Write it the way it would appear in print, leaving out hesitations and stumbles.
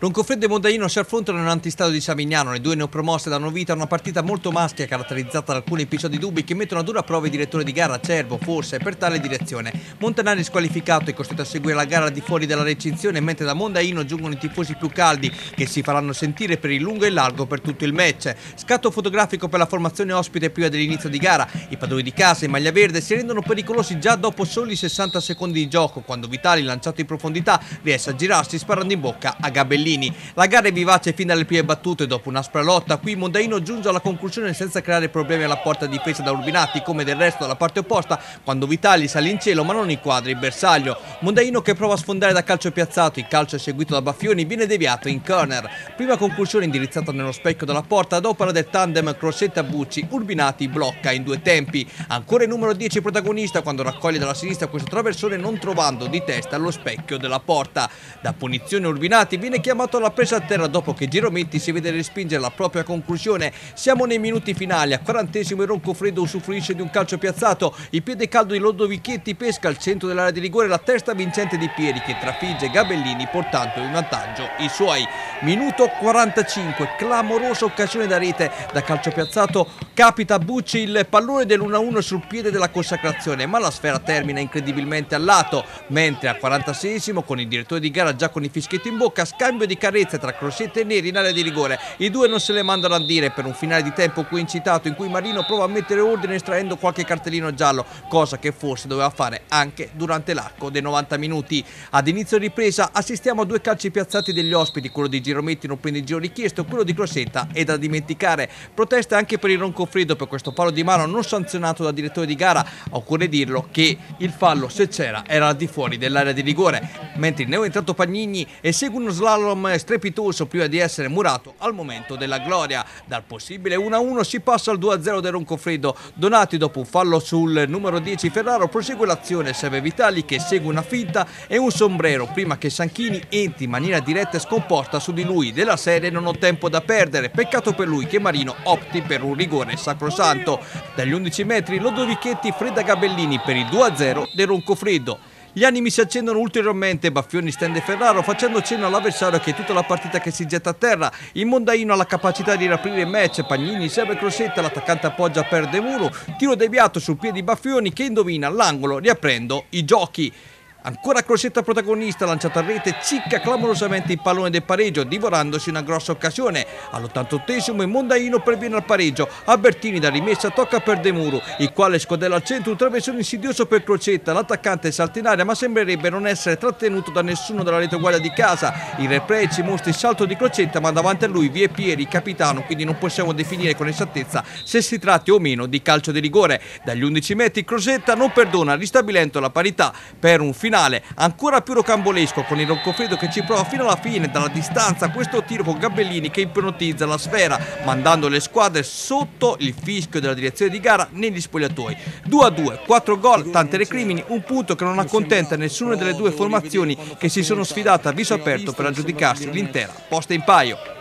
Roncofreddo e Mondaino si affrontano in un antistadio di Savignano. Le due neopromosse danno vita a una partita molto maschia caratterizzata da alcuni episodi dubbi che mettono a dura prova il direttore di gara Cervo, forse per tale direzione. Montanari squalificato e costretto a seguire la gara al di fuori della recinzione, mentre da Mondaino giungono i tifosi più caldi che si faranno sentire per il lungo e largo per tutto il match. Scatto fotografico per la formazione ospite prima dell'inizio di gara. I padroni di casa in maglia verde si rendono pericolosi già dopo soli 60 secondi di gioco, quando Vitali, lanciato in profondità, riesce a girarsi sparando in bocca a Gabellini. La gara è vivace fin dalle prime battute. Dopo un'aspra lotta, qui Mondaino giunge alla conclusione senza creare problemi alla porta difesa da Urbinati, come del resto dalla parte opposta, quando Vitali sale in cielo ma non inquadra il bersaglio. Mondaino che prova a sfondare da calcio piazzato, il calcio eseguito da Baffioni viene deviato in corner. Prima conclusione indirizzata nello specchio della porta ad opera del tandem Crosetta-Bucci. Urbinati blocca in due tempi. Ancora il numero 10 protagonista quando raccoglie dalla sinistra questo traversone, non trovando di testa allo specchio della porta. Da punizione Urbinati viene chiamato alla presa a terra dopo che Girometti si vede respingere la propria conclusione. Siamo nei minuti finali. A 40esimo il Roncofreddo usufruisce di un calcio piazzato. Il piede caldo di Lodovichetti pesca al centro dell'area di rigore la testa vincente di Pieri, che trafigge Gabellini portando in vantaggio i suoi. Minuto 45, clamorosa occasione da rete. Da calcio piazzato capita a Bucci il pallone dell'1-1 sul piede della consacrazione, ma la sfera termina incredibilmente al lato, mentre al 46esimo, con il direttore di gara già con i fischietti in bocca, scambio di carezze tra Crosetta e Neri in area di rigore. I due non se le mandano a dire per un finale di tempo coincitato in cui Marino prova a mettere ordine estraendo qualche cartellino giallo, cosa che forse doveva fare anche durante l'arco dei 90 minuti. Ad inizio ripresa assistiamo a due calci piazzati degli ospiti, quello di Girometti non prende il giro richiesto, quello di Crosetta è da dimenticare. Proteste anche per il Roncofreddo per questo fallo di mano non sanzionato dal direttore di gara. Occorre dirlo che il fallo, se c'era, era al di fuori dell'area di rigore, mentre il neoentrato Pagnini esegue uno slalom strepitoso prima di essere murato al momento della gloria. Dal possibile 1-1 si passa al 2-0 del Roncofreddo. Donati, dopo un fallo sul numero 10 Ferraro, prosegue l'azione, serve Vitali che segue una finta e un sombrero prima che Sanchini entri in maniera diretta e scomposta su di lui. Della serie non ho tempo da perdere, peccato per lui che Marino opti per un rigore sacrosanto. Dagli 11 metri Lodovichetti fredda Gabellini per il 2-0 del Roncofreddo. Gli animi si accendono ulteriormente, Baffioni stende Ferraro facendo cenno all'avversario che è tutta la partita che si getta a terra. Il Mondaino ha la capacità di riaprire il match, Pagnini serve Crosetta, l'attaccante appoggia per De Muro, tiro deviato sul piede di Baffioni che indovina l'angolo riaprendo i giochi. Ancora Crosetta protagonista, lanciato a rete, cicca clamorosamente il pallone del pareggio, divorandosi una grossa occasione. All'88esimo il Mondaino perviene al pareggio, a Bertini da rimessa tocca per De Muro, il quale scodella al centro, un traversone insidioso per Crosetta, l'attaccante salta in aria ma sembrerebbe non essere trattenuto da nessuno della retroguardia di casa. Il replay ci mostra il salto di Crosetta ma davanti a lui vi è Pieri, capitano, quindi non possiamo definire con esattezza se si tratti o meno di calcio di rigore. Dagli 11 metri Crosetta non perdona, ristabilendo la parità per un finale ancora più rocambolesco, con il Roncofreddo che ci prova fino alla fine dalla distanza questo tiro con Gabellini che ipnotizza la sfera mandando le squadre sotto il fischio della direzione di gara negli spogliatoi. 2-2, 4 gol, tante recrimini, un punto che non accontenta nessuna delle due formazioni che si sono sfidate a viso aperto per aggiudicarsi l'intera posta in paio.